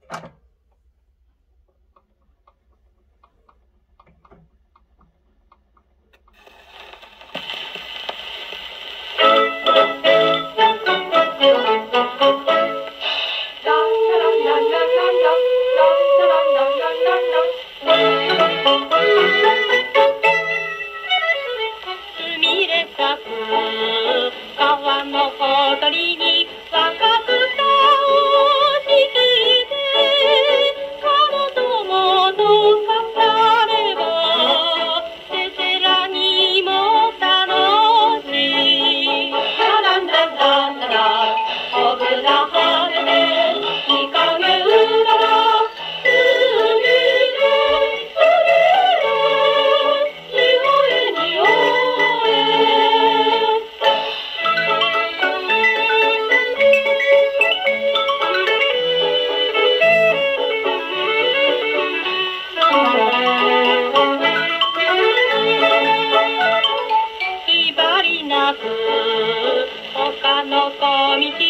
川のほとりに若草を敷いて、彼ともと語ればせせらにも楽しい。ラランランランララ小舟跳ねて日陰うらら海で海でにおえにおえ。気張りなく他の小道